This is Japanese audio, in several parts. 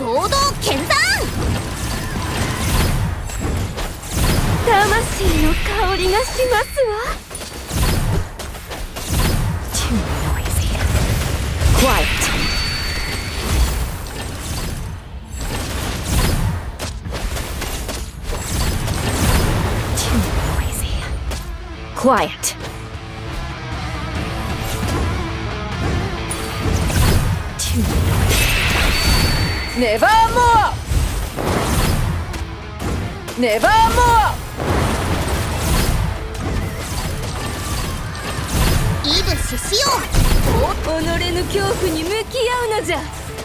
堂剣山。 魂の香りがしますわ。 Too noisy. Quiet. Too noisy. Quiet. Too noisy. Nevermore! Nevermore! イブシしよう。 己の恐怖に向き合うのじゃ。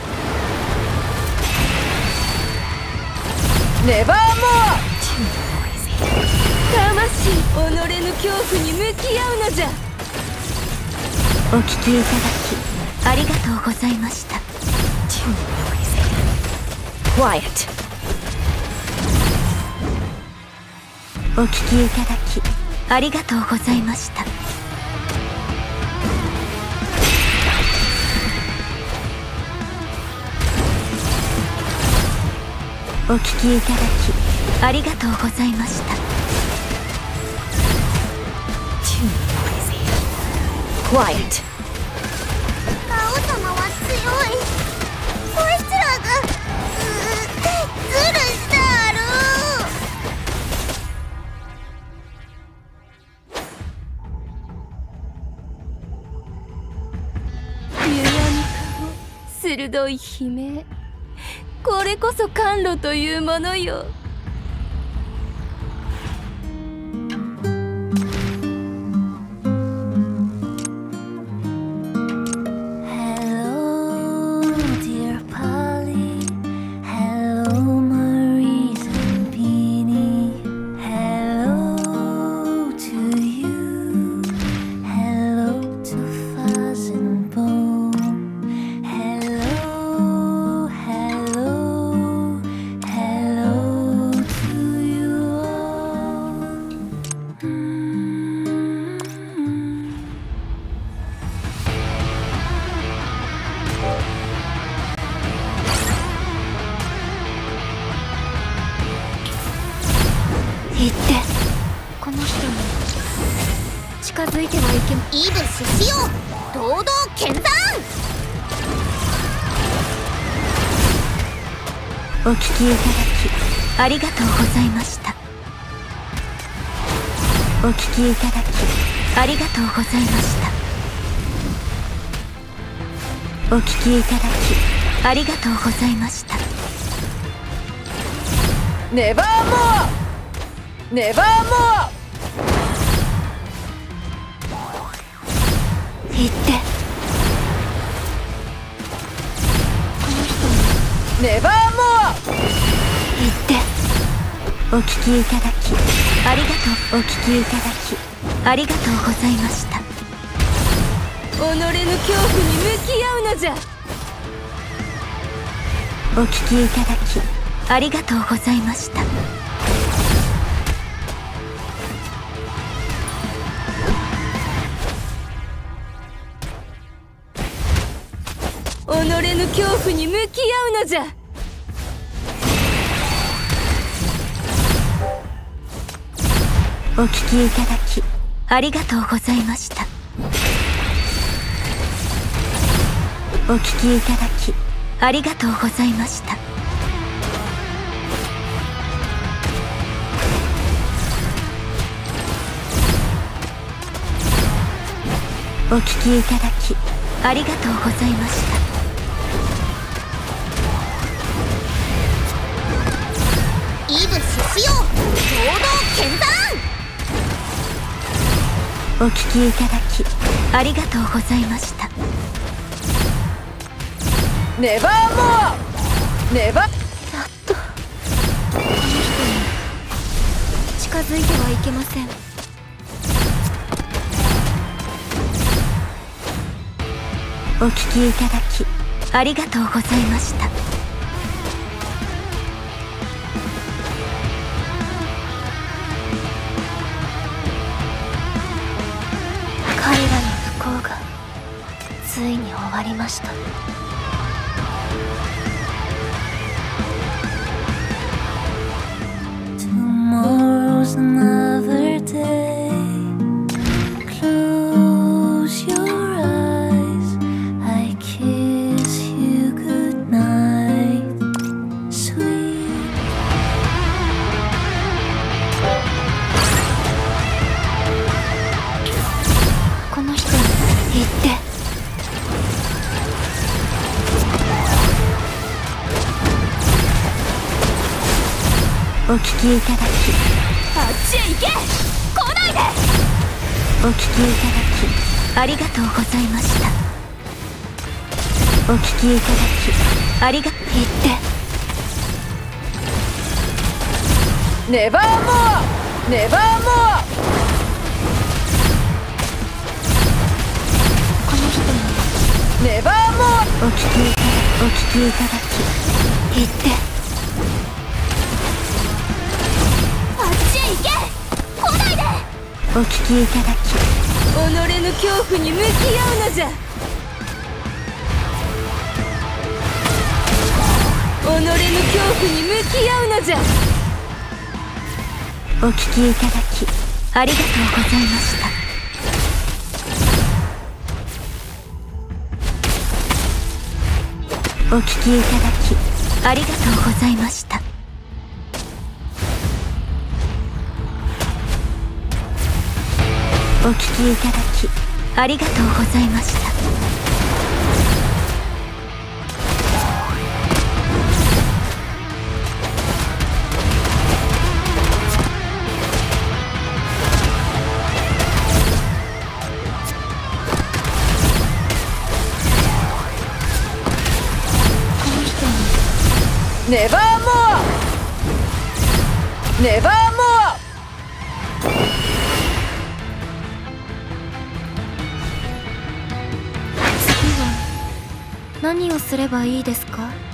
Nevermore! Too noisy. 魂、己の恐怖に向き合うのじゃ。 お聞きいただきありがとうございました。 Too noisy. Quiet. お聞きいただきありがとうございました。お聞きいただきありがとうございました。 Too noisy. Quiet. 魔王様は強い。こいつらがズルしたある。 ゆやみかご鋭い悲鳴、これこそ甘露というものよ。 言って。 この人に近づいてはいけま。 イブシしよう。堂々剣山。 お聞きいただきありがとうございました。お聞きいただきありがとうございました。お聞きいただきありがとうございました。 Nevermore! Nevermore! 言って。 この人に Nevermore! 言って。お聞きいただきありがとう。お聞きいただきありがとうございました。 己の恐怖に向き合うのじゃ。 お聞きいただきありがとうございました。 己の恐怖に向き合うのじゃ。 お聞きいただきありがとうございました。お聞きいただきありがとうございました。お聞きいただきありがとうございました。 イブシしよう。堂々剣山。 お聞きいただきありがとうございました。 Nevermore! Never! やっとこの人に近づいてはいけません。 お聞きいただきありがとうございました。彼らの不幸がついに終わりました。 お聞きいただき、 あっちへ行け。来ないで。 お聞きいただきありがとうございました。お聞きいただきありがとう。言って。 ネバーモア、ネバーモア。 この人にネバーモア。 お聞きいただき、お聞きいただき言って。 あっちへ行け。来ないで。 お聞きいただき、 己の恐怖に向き合うのじゃ。己の恐怖に向き合うのじゃ。 お聞きいただきありがとうございました。お聞きいただきありがとうございました。お聞きいただきありがとうございました。 ネバーモア、ネバーモア。 次は何をすればいいですか？